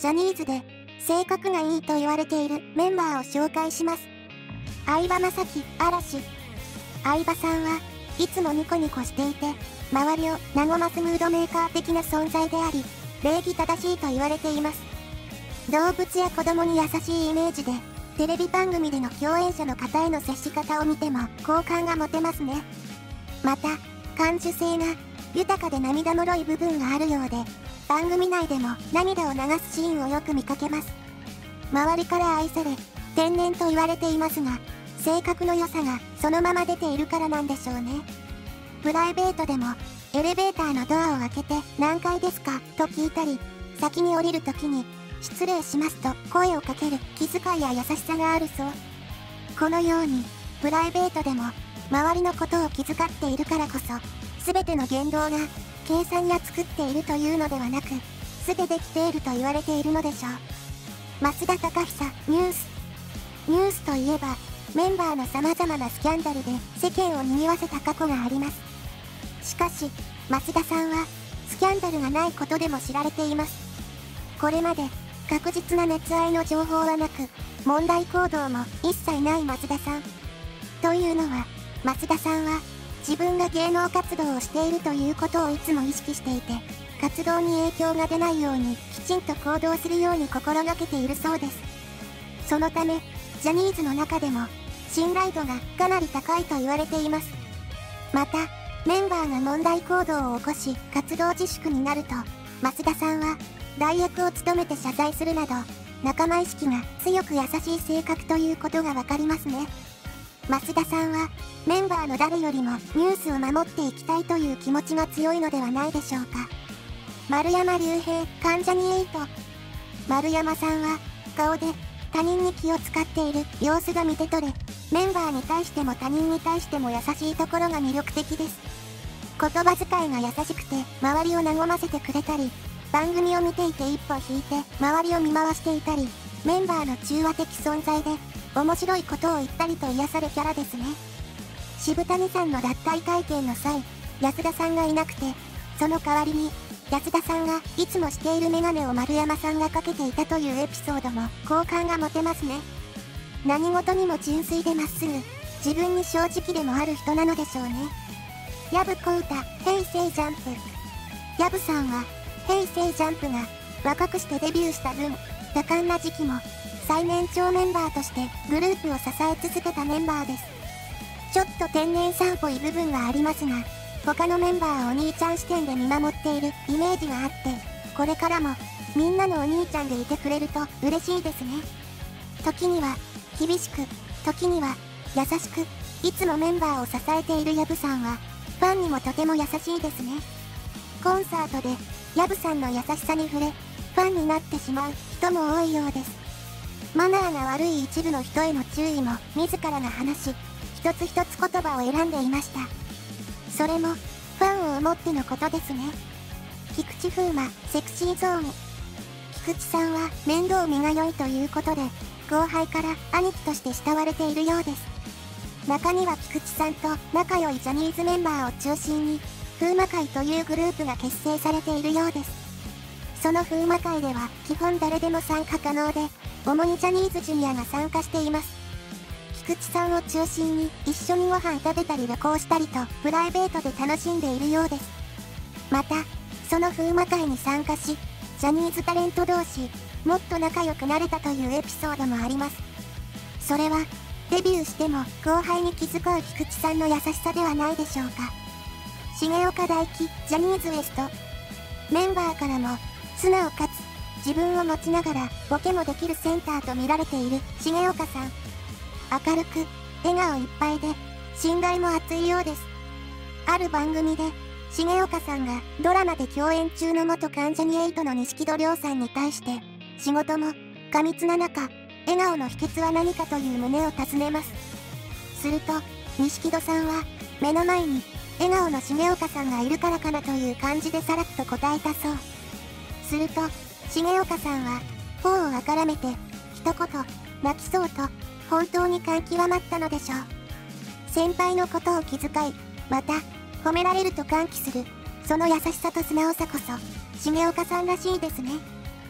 ジャニーズで性格がいいと言われているメンバーを紹介します。相葉雅紀、嵐。相葉さんはいつもニコニコしていて、周りを和ますムードメーカー的な存在であり、礼儀正しいと言われています。動物や子供に優しいイメージで、テレビ番組での共演者の方への接し方を見ても好感が持てますね。また、感受性が豊かで涙もろい部分があるようで、番組内でも涙を流すシーンをよく見かけます。周りから愛され、天然と言われていますが、性格の良さがそのまま出ているからなんでしょうね。プライベートでも、エレベーターのドアを開けて何階ですかと聞いたり、先に降りるときに、失礼しますと声をかける気遣いや優しさがあるそう。このように、プライベートでも、周りのことを気遣っているからこそ、すべての言動が、計算や作っているというのではなく、素でできていると言われているのでしょう。増田貴久、ニュースといえば、メンバーの様々なスキャンダルで世間を賑わせた過去があります。しかし、増田さんは、スキャンダルがないことでも知られています。これまで、確実な熱愛の情報はなく、問題行動も一切ない増田さん。というのは、増田さんは、自分が芸能活動をしているということをいつも意識していて、活動に影響が出ないようにきちんと行動するように心がけているそうです。そのため、ジャニーズの中でも、信頼度がかなり高いと言われています。また、メンバーが問題行動を起こし、活動自粛になると、増田さんは、代役を務めて謝罪するなど、仲間意識が強く優しい性格ということがわかりますね。増田さんは、メンバーの誰よりもニュースを守っていきたいという気持ちが強いのではないでしょうか。丸山隆平、関ジャニ∞。丸山さんは、顔で他人に気を使っている様子が見て取れ、メンバーに対しても他人に対しても優しいところが魅力的です。言葉遣いが優しくて、周りを和ませてくれたり、番組を見ていて一歩引いて、周りを見回していたり、メンバーの中和的存在で、面白いことを言ったりと癒されキャラですね。渋谷さんの脱退会見の際、安田さんがいなくて、その代わりに、安田さんがいつもしているメガネを丸山さんがかけていたというエピソードも好感が持てますね。何事にも純粋でまっすぐ、自分に正直でもある人なのでしょうね。薮宏太、平成ジャンプ。薮さんは、平成ジャンプが若くしてデビューした分、多感な時期も最年長メンバーとしてグループを支え続けたメンバーです。ちょっと天然さんっぽい部分がありますが、他のメンバーをお兄ちゃん視点で見守っているイメージがあって、これからもみんなのお兄ちゃんでいてくれると嬉しいですね。時には厳しく、時には優しく、いつもメンバーを支えている薮さんは、ファンにもとても優しいですね。コンサートで薮さんの優しさに触れ、ファンになってしまう人も多いようです。マナーが悪い一部の人への注意も自らが話し、一つ一つ言葉を選んでいました。それも、ファンを思ってのことですね。菊池風磨、セクシーゾーン。菊池さんは面倒見が良いということで、後輩から兄貴として慕われているようです。中には菊池さんと仲良いジャニーズメンバーを中心に、風磨会というグループが結成されているようです。その風磨会では基本誰でも参加可能で、主にジャニーズジュニアが参加しています。菊池さんを中心に一緒にご飯食べたり旅行したりとプライベートで楽しんでいるようです。また、その風磨会に参加し、ジャニーズタレント同士、もっと仲良くなれたというエピソードもあります。それは、デビューしても後輩に気遣う菊池さんの優しさではないでしょうか。重岡大毅、ジャニーズ WEST。メンバーからも、素直かつ、自分を持ちながらボケもできるセンターと見られている重岡さん。明るく、笑顔いっぱいで、信頼も厚いようです。ある番組で、重岡さんがドラマで共演中の元関ジャニ∞の錦戸亮さんに対して、仕事も過密な中、笑顔の秘訣は何かという旨を尋ねます。すると、錦戸さんは、目の前に、笑顔の重岡さんがいるからかなという感じでさらっと答えたそう。すると、重岡さんは、頬をあからめて、一言、泣きそうと、本当に感極まったのでしょう。先輩のことを気遣い、また、褒められると歓喜する、その優しさと素直さこそ、重岡さんらしいですね。記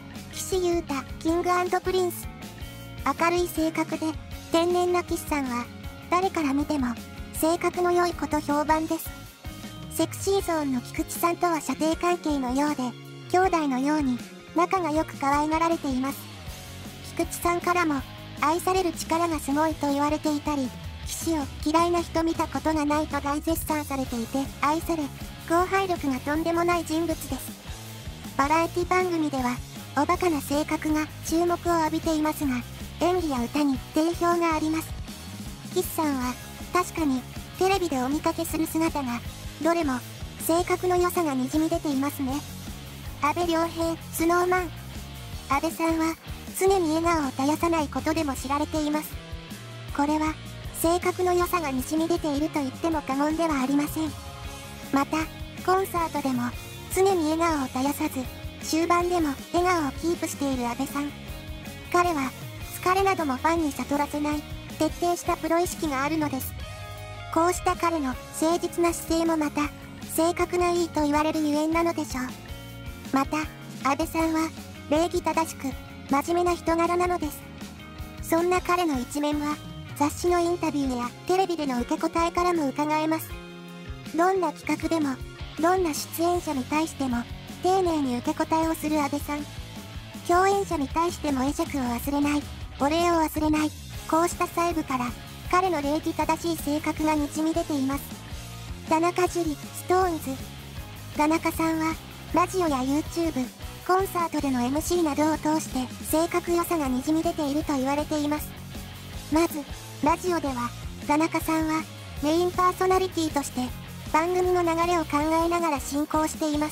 岸優太、キング&プリンス。明るい性格で、天然な岸さんは、誰から見ても、性格の良いこと評判です。セクシーゾーンの菊池さんとは射程関係のようで、兄弟のように、仲が良く可愛がられています。菊池さんからも、愛される力がすごいと言われていたり、岸を嫌いな人見たことがないと大絶賛されていて、愛され、後輩力がとんでもない人物です。バラエティ番組では、おバカな性格が注目を浴びていますが、演技や歌に定評があります。岸さんは、確かに、テレビでお見かけする姿が、どれも、性格の良さがにじみ出ていますね。阿部亮平、スノーマン。阿部さんは、常に笑顔を絶やさないことでも知られています。これは、性格の良さがにじみ出ていると言っても過言ではありません。また、コンサートでも、常に笑顔を絶やさず、終盤でも笑顔をキープしている阿部さん。彼は、疲れなどもファンに悟らせない、徹底したプロ意識があるのです。こうした彼の誠実な姿勢もまた、性格がいいと言われるゆえんなのでしょう。また、阿部さんは、礼儀正しく、真面目な人柄なのです。そんな彼の一面は、雑誌のインタビューやテレビでの受け答えからも伺えます。どんな企画でも、どんな出演者に対しても、丁寧に受け答えをする阿部さん。共演者に対しても会釈を忘れない、お礼を忘れない、こうした細部から、彼の礼儀正しい性格がにじみ出ています。田中樹、ストーンズ。田中さんは、ラジオや YouTube、コンサートでの MC などを通して性格良さがにじみ出ていると言われています。まず、ラジオでは、田中さんは、メインパーソナリティとして、番組の流れを考えながら進行しています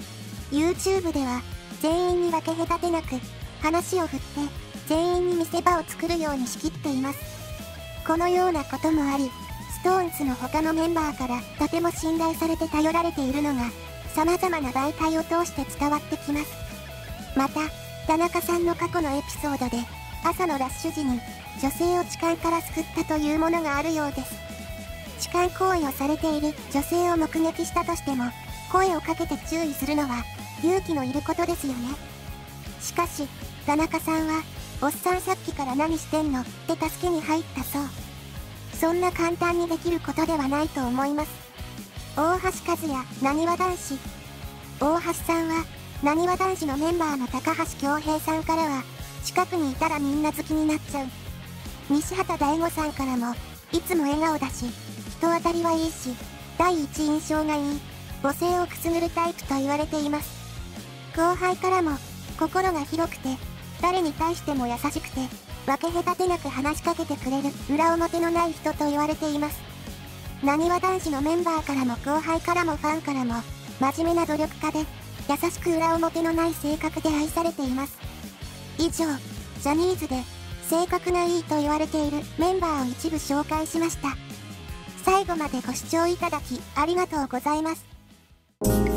。YouTube では、全員に分け隔てなく、話を振って、全員に見せ場を作るように仕切っています。このようなこともあり、ストーンズの他のメンバーからとても信頼されて頼られているのが、様々な媒体を通して伝わってきます。また、田中さんの過去のエピソードで、朝のラッシュ時に、女性を痴漢から救ったというものがあるようです。痴漢行為をされている女性を目撃したとしても、声をかけて注意するのは、勇気のいることですよね。しかし、田中さんは、おっさんさっきから何してんのって助けに入ったそう。そんな簡単にできることではないと思います。大橋和也、なにわ男子。大橋さんは、なにわ男子のメンバーの高橋恭平さんからは、近くにいたらみんな好きになっちゃう。西畑大吾さんからも、いつも笑顔だし、人当たりはいいし、第一印象がいい、母性をくすぐるタイプと言われています。後輩からも、心が広くて、誰に対しても優しくて、分け隔てなく話しかけてくれる裏表のない人と言われています。なにわ男子のメンバーからも後輩からもファンからも、真面目な努力家で、優しく裏表のない性格で愛されています。以上、ジャニーズで、性格がいいと言われているメンバーを一部紹介しました。最後までご視聴いただきありがとうございます。